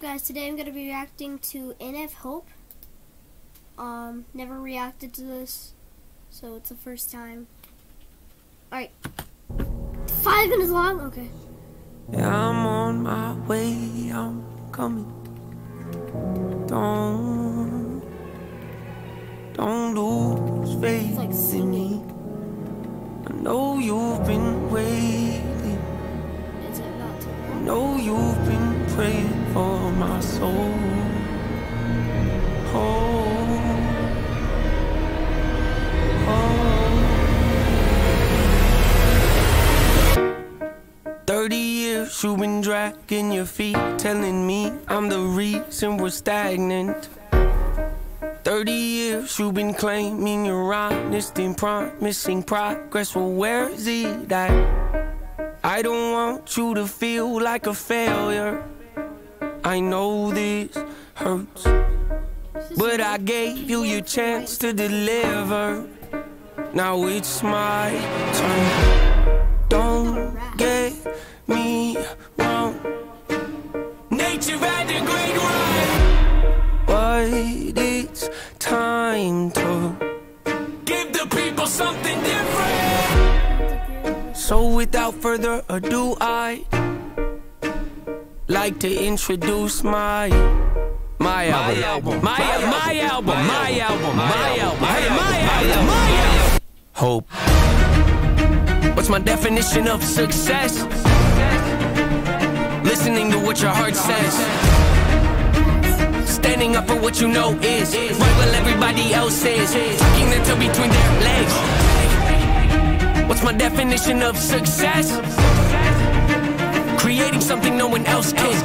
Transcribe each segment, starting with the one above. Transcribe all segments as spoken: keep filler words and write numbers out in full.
guys, today I'm going to be reacting to N F Hope. Um, never reacted to this, so it's the first time. Alright. Five minutes long? Okay. Yeah, I'm on my way, I'm coming. Don't, don't lose faith like in me. I know you've been waiting. Is it about to I know you've been praying for my soul. Oh, oh. Thirty years you've been dragging your feet, telling me I'm the reason we're stagnant. Thirty years you've been claiming you're honest and promising progress. Well, where is it at? I don't want you to feel like a failure. I know this hurts, but I gave you your chance to deliver. Now it's my turn. Don't get me wrong, nature had a great run, but it's time to give the people something different. So without further ado, I like to introduce my my album, my album, my album, my album, my album, my album, my album. Hope. What's my definition of success? Listening to what your heart says, standing up for what you know is right while everybody else is tucking their toe between their legs. What's my definition of success? Creating something no one else can.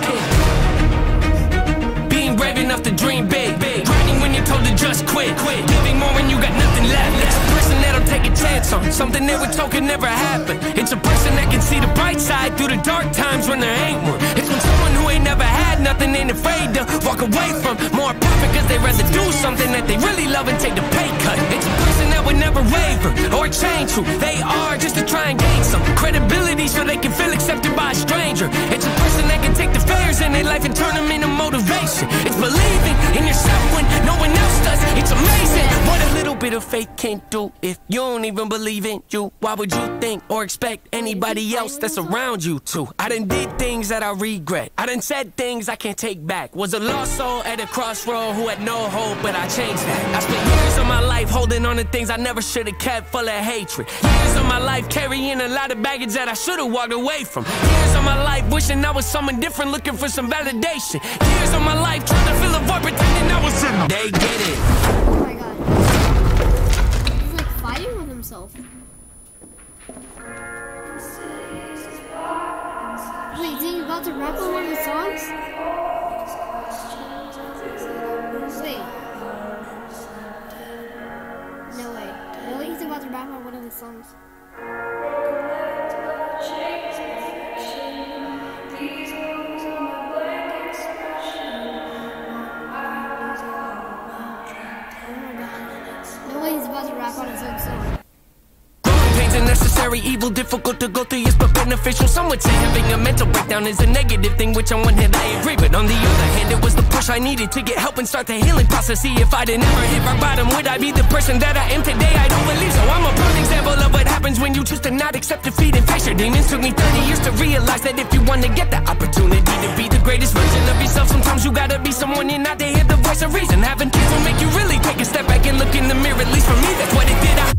Being brave enough to dream big. Grinding when you're told to just quit. Giving more when you got nothing left. It's a person that'll take a chance on something they were told could never happen. It's a person that can see the bright side through the dark times when there ain't one. It's when someone who ain't never had nothing ain't afraid to walk away from more profit because they rather do something that they really love and take the pay cut. It's a person that would never waver or change who they are just to try and gain some credibility so they can feel accepted by a stranger. It's a person that can take the failures in their life and turn them into motivation. It's believing in yourself when no one else does. It's amazing what a little bit of faith can do. If you don't even believe in you, why would you think or expect anybody else that's around you to? I done did things that I regret. I done said things I can't take back. Was a lost soul at a crossroad who had no hope, but I changed that. I spent years of my life holding on to things I never should have kept, full of hatred. Years of my life carrying a lot of baggage that I should have walked away from. Years of my life wishing I was someone different, looking for some validation. Years of my life trying to fill a void, pretending I was in. They get it. Oh my god. He's like fighting with himself. Wait, is he about to rap on one of the songs? Wait. No way. Really? He's about to rap on one of the songs. He's about to rap on his own song. Pain's a necessary evil, difficult to go through, yes, but beneficial. Some would say having a mental breakdown is a negative thing, which on one hand I agree, but on the other hand it was the push I needed to get help and start the healing process. See, if I'd never hit rock bottom, would I be the person that I am today? I don't believe so. I'm a prime example of what happens when you choose to not accept defeat and face your demons. Took me thirty years to realize that if you want to get the opportunity to be the greatest version of yourself, sometimes you gotta be someone you're not to hear the voice of reason. Having kids will make you really take a step back and look in the mirror. At least for me, that's what it did. I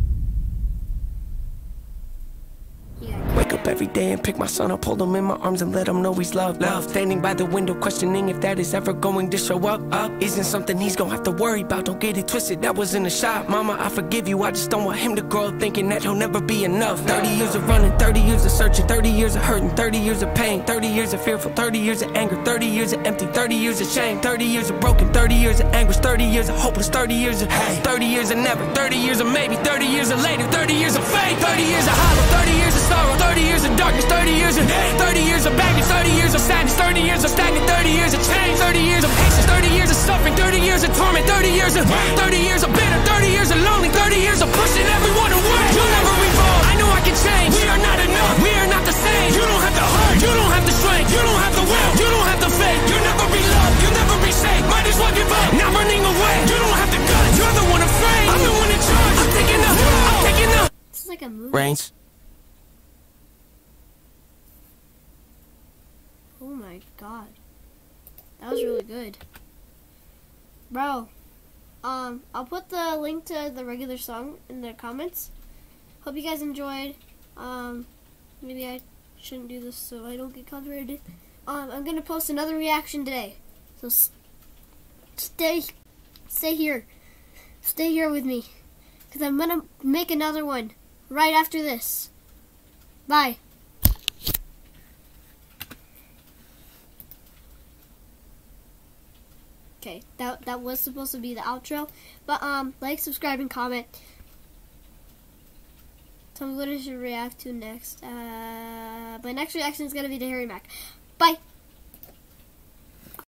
wake up every day and pick my son up, hold him in my arms and let him know he's loved. Love. Standing by the window questioning if that is ever going to show up. Up isn't something he's gonna have to worry about. Don't get it twisted, that was in a shot. Mama, I forgive you, I just don't want him to grow up thinking that he'll never be enough. Thirty years of running, thirty years of searching, thirty years of hurting, thirty years of pain, thirty years of fearful, thirty years of anger, thirty years of empty, thirty years of shame, thirty years of broken, thirty years of anguish, thirty years of hopeless, thirty years of hate, thirty years of never, thirty years of maybe, thirty years of later, thirty years of faith, thirty years of hollow, thirty years of sorrow, thirty years of darkness, thirty years of hate, thirty years of baggage, thirty years of sadness, thirty years of stagnant, thirty years of change, thirty years of patience, thirty years of suffering, thirty years of torment, thirty years of pain, thirty years of bitter, thirty years of lonely, thirty years of pushing everyone away. You'll never evolve. I know I can change. We are not enough. We are not the same. You don't have the heart. You don't have the strength. You don't have the will. You don't have the faith. You'll never be like a movie. Rains. Oh my god. That was really good. Bro, um, I'll put the link to the regular song in the comments. Hope you guys enjoyed. Um, maybe I shouldn't do this so I don't get copyrighted. Um, I'm gonna post another reaction today. So s stay, stay here. Stay here with me. Because I'm gonna make another one right after this. Bye. Okay, that that was supposed to be the outro, but um, like, subscribe, and comment. Tell me what I should react to next. Uh, my next reaction is gonna be to Harry Mack. Bye.